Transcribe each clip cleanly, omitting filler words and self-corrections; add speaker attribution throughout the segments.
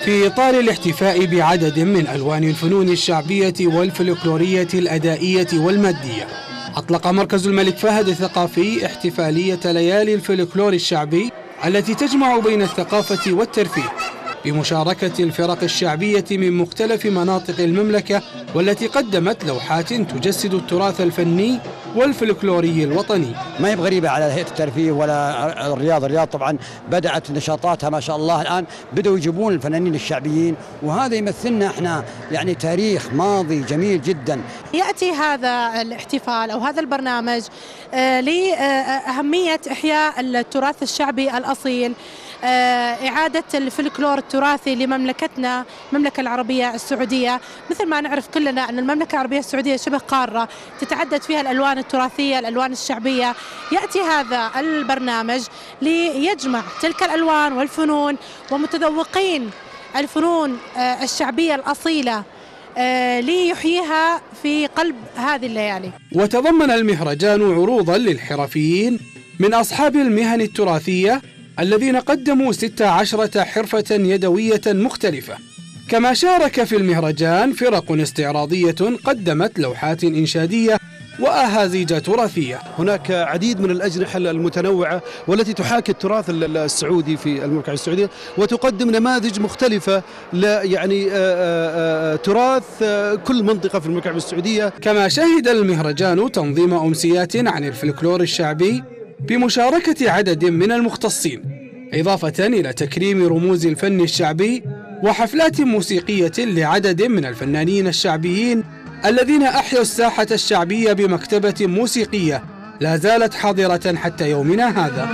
Speaker 1: في إطار الاحتفاء بعدد من ألوان الفنون الشعبية والفلكلورية الأدائية والمادية، أطلق مركز الملك فهد الثقافي احتفالية ليالي الفلكلور الشعبي التي تجمع بين الثقافة والترفيه بمشاركة الفرق الشعبية من مختلف مناطق المملكة، والتي قدمت لوحات تجسد التراث الفني والفلكلوري الوطني.
Speaker 2: ما هي غريبة على هيئة الترفيه ولا الرياض طبعا بدأت نشاطاتها ما شاء الله، الآن بدأوا يجيبون الفنانين الشعبيين، وهذا يمثلنا احنا يعني تاريخ ماضي جميل جدا.
Speaker 3: يأتي هذا الاحتفال أو هذا البرنامج لأهمية إحياء التراث الشعبي الأصيل، إعادة الفلكلور التراثي لمملكتنا المملكة العربية السعودية. مثل ما نعرف كلنا أن المملكة العربية السعودية شبه قارة تتعدد فيها الألوان التراثية، الألوان الشعبية. يأتي هذا البرنامج ليجمع تلك الألوان والفنون ومتذوقين الفنون الشعبية الأصيلة ليحييها في قلب هذه الليالي.
Speaker 1: وتضمن المهرجان عروضا للحرفيين من أصحاب المهن التراثية الذين قدموا 16 حرفة يدوية مختلفة، كما شارك في المهرجان فرق استعراضية قدمت لوحات إنشادية وأهازيج تراثية.
Speaker 4: هناك عديد من الأجنحة المتنوعة والتي تحاكي التراث السعودي في المملكة السعودية، وتقدم نماذج مختلفة يعني تراث كل منطقة في المملكة السعودية.
Speaker 1: كما شهد المهرجان تنظيم أمسيات عن الفلكلور الشعبي بمشاركة عدد من المختصين، إضافة إلى تكريم رموز الفن الشعبي وحفلات موسيقية لعدد من الفنانين الشعبيين الذين أحيوا الساحة الشعبية بمكتبة موسيقية لا زالت حاضرة حتى يومنا هذا.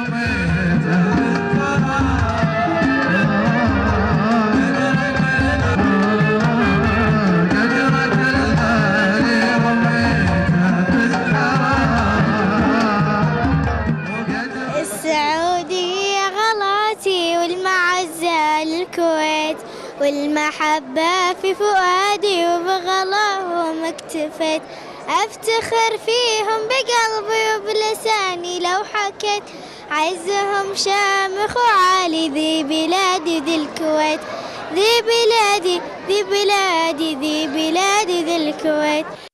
Speaker 5: السعودية غلاتي والمعزة للكويت، والمحبة في فؤادي وبغلاهم اكتفيت، افتخر فيهم بقلبي وبلساني لو حكيت، عزهم شامخ وعالي ذي بلادي ذي الكويت، ذي بلادي ذي بلادي ذي بلادي ذي الكويت.